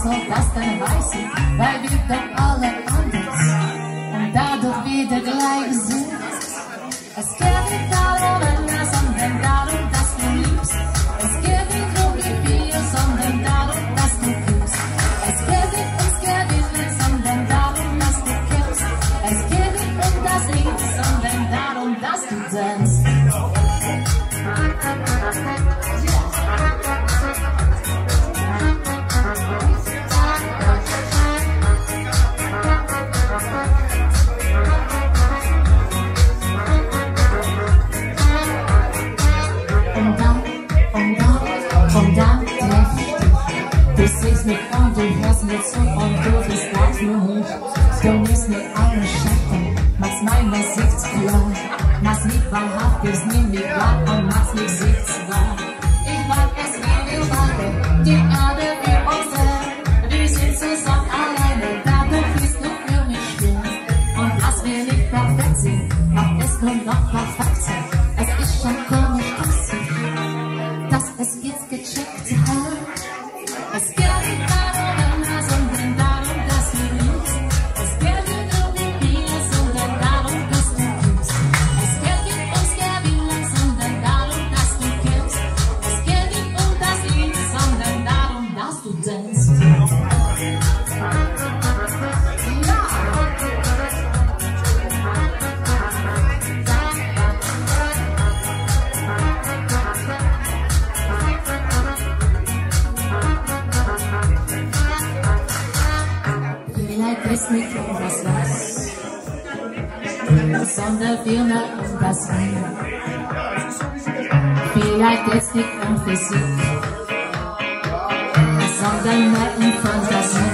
soll das denn heißen? Weil wir doch alle anders und dadurch wieder gleich sind. Es geht nicht darum, sondern darum, dass du liebst. Es geht nicht um die Bier, sondern darum, dass du küsst. Es geht nicht ums Gewinnen, sondern darum, dass du kennst. Es geht nicht um das Lied, sondern darum, dass du tanzt. Und dann treff ich dich. Du siehst mich und du hörst mir zu und du verstehst nur nicht. Du nimmst mir alle Schatten, machst meine Sicht klar. Machst mich wahrhaftig, nimm mich wahr und machst mich sichtbar. Ich mag es, wie wir beide, die Erde wie unsere. Wir sind zusammen alleine, dadurch bist du für mich schwer. Und dass wir nicht perfekt sind, macht es nur noch perfekter. Es ist schon komisch, dass es jetzt gecheckt hat. Es geht nicht darum, sondern darum, dass du liebst. Es geht nicht um die Bier, sondern darum, dass du gibst. Es geht nicht ums Gewinnen, sondern darum, dass du kennst. Es geht nicht um das Lied, sondern darum, dass du tanzt. Vielleicht ist nicht um das Was, sondern vielmehr um das Wie. Vielleicht geht's nicht um Physik, sondern mehr um Fantasie.